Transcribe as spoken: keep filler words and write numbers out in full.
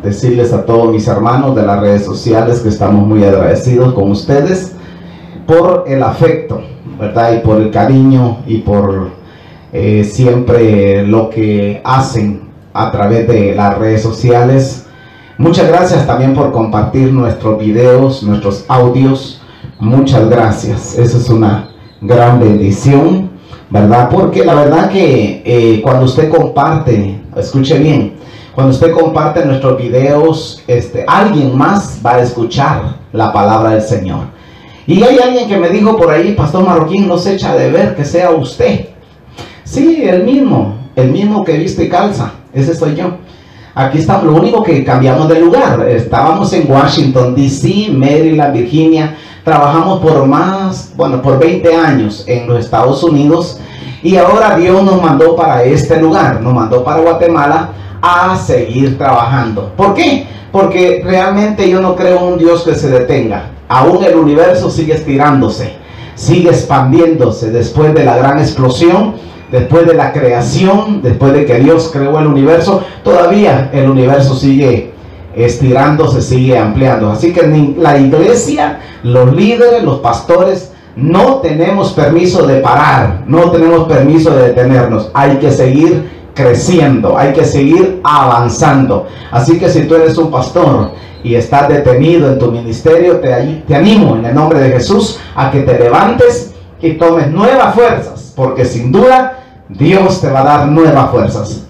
decirles a todos mis hermanos de las redes sociales que estamos muy agradecidos con ustedes por el afecto, ¿verdad? Y por el cariño y por eh, siempre lo que hacen a través de las redes sociales. Muchas gracias también por compartir nuestros videos, nuestros audios. Muchas gracias. Eso es una gran bendición, ¿verdad? Porque la verdad que eh, cuando usted comparte, escuche bien, cuando usted comparte nuestros videos, este, alguien más va a escuchar la palabra del Señor. Y hay alguien que me dijo por ahí, Pastor Marroquín, no se echa de ver que sea usted. Sí, el mismo, el mismo que viste y calza, ese soy yo. Aquí estamos, lo único que cambiamos de lugar. Estábamos en Washington, D C, Maryland, Virginia. Trabajamos por más, bueno, por veinte años en los Estados Unidos. Y ahora Dios nos mandó para este lugar, nos mandó para Guatemala a seguir trabajando. ¿Por qué? Porque realmente yo no creo en un Dios que se detenga. Aún el universo sigue estirándose, sigue expandiéndose después de la gran explosión. Después de la creación, después de que Dios creó el universo, todavía el universo sigue estirándose, sigue ampliando. Así que ni la iglesia, los líderes, los pastores, no tenemos permiso de parar, no tenemos permiso de detenernos. Hay que seguir creciendo, hay que seguir avanzando. Así que si tú eres un pastor y estás detenido en tu ministerio, te, te animo en el nombre de Jesús a que te levantes y tomes nuevas fuerzas, porque sin duda Dios te va a dar nuevas fuerzas.